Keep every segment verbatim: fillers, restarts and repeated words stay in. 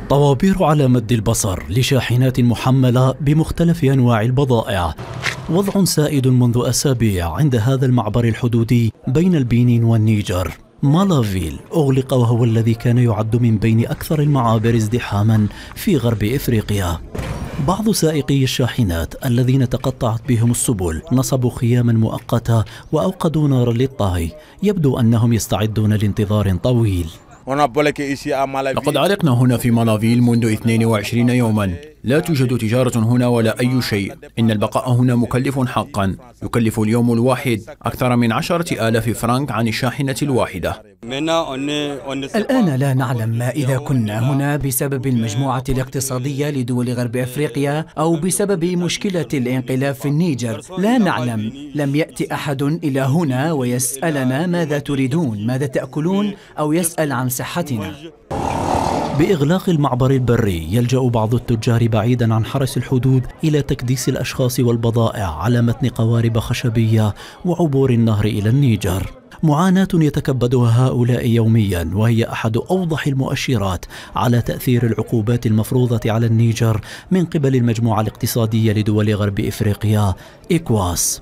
طوابير على مد البصر لشاحنات محملة بمختلف أنواع البضائع، وضع سائد منذ أسابيع عند هذا المعبر الحدودي بين البنين والنيجر. مالافيل أغلق، وهو الذي كان يعد من بين أكثر المعابر ازدحاما في غرب إفريقيا. بعض سائقي الشاحنات الذين تقطعت بهم السبل نصبوا خياما مؤقتة وأوقدوا نارا للطهي. يبدو أنهم يستعدون لانتظار طويل. لقد علقنا هنا في مالافيل منذ اثنين وعشرين يوما، لا توجد تجارة هنا ولا أي شيء. إن البقاء هنا مكلف حقا، يكلف اليوم الواحد أكثر من عشرة آلاف فرنك عن الشاحنة الواحدة. الآن لا نعلم ما إذا كنا هنا بسبب المجموعة الاقتصادية لدول غرب أفريقيا أو بسبب مشكلة الانقلاب في النيجر. لا نعلم. لم يأتي أحد إلى هنا ويسألنا ماذا تريدون، ماذا تأكلون، أو يسأل عن صحتنا. بإغلاق المعبر البري يلجأ بعض التجار بعيدا عن حرس الحدود إلى تكديس الأشخاص والبضائع على متن قوارب خشبية وعبور النهر إلى النيجر. معاناة يتكبدها هؤلاء يوميا، وهي أحد أوضح المؤشرات على تأثير العقوبات المفروضة على النيجر من قبل المجموعة الاقتصادية لدول غرب إفريقيا إيكواس.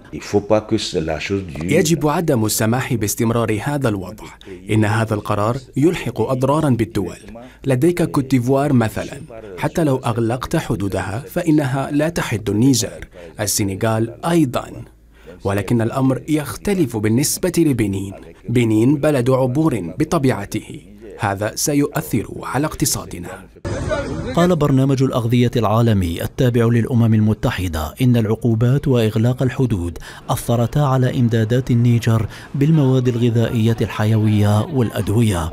يجب عدم السماح باستمرار هذا الوضع. إن هذا القرار يلحق أضرارا بالدول. لديك كوت ديفوار مثلا، حتى لو أغلقت حدودها فإنها لا تحد النيجر. السنغال أيضا. ولكن الأمر يختلف بالنسبة لبنين. بنين بلد عبور بطبيعته، هذا سيؤثر على اقتصادنا. قال برنامج الأغذية العالمي التابع للأمم المتحدة إن العقوبات وإغلاق الحدود أثرتا على إمدادات النيجر بالمواد الغذائية الحيوية والأدوية.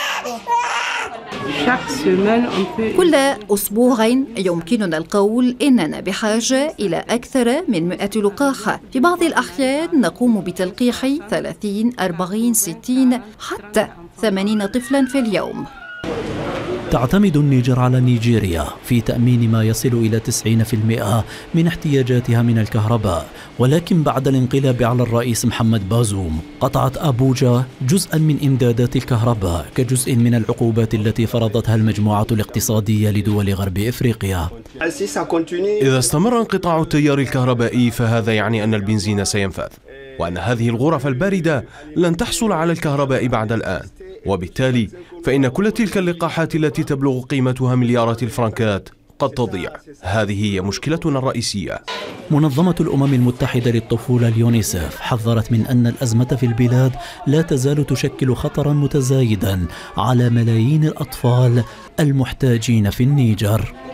كل أسبوع يمكننا القول إننا بحاجة إلى أكثر من مئة لقاح. في بعض الأحيان نقوم بتلقيح ثلاثين، أربعين، ستين حتى ثمانين طفلا في اليوم. تعتمد النيجر على نيجيريا في تأمين ما يصل إلى تسعين بالمئة من احتياجاتها من الكهرباء، ولكن بعد الانقلاب على الرئيس محمد بازوم قطعت أبوجا جزءا من إمدادات الكهرباء كجزء من العقوبات التي فرضتها المجموعة الاقتصادية لدول غرب إفريقيا. إذا استمر انقطاع التيار الكهربائي فهذا يعني أن البنزين سينفذ، وأن هذه الغرف الباردة لن تحصل على الكهرباء بعد الآن، وبالتالي فإن كل تلك اللقاحات التي تبلغ قيمتها مليارات الفرنكات قد تضيع. هذه هي مشكلتنا الرئيسية. منظمة الأمم المتحدة للطفولة اليونيسف حذرت من أن الأزمة في البلاد لا تزال تشكل خطرا متزايدا على ملايين الأطفال المحتاجين في النيجر.